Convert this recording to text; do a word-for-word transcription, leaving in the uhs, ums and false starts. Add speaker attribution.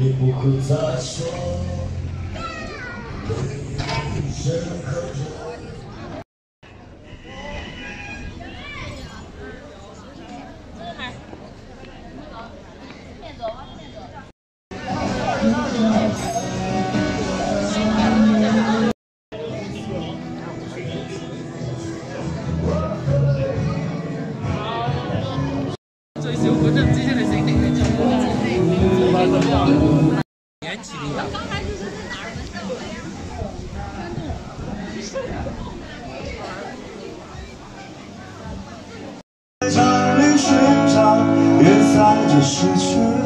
Speaker 1: 也不会再说。谁能看着？
Speaker 2: 最少嗰陣唔知出嚟整定定做嗰陣，年紀的。剛開始是在哪兒的時候？
Speaker 1: 在里寻找，也在这失去。